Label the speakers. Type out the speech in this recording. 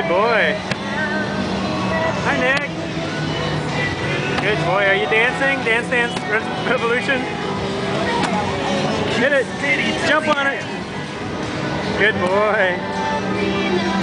Speaker 1: Good boy. Hi, Nick. Good boy. Are you dancing? Dance Dance Revolution? Hit it. Jump on it. Good boy.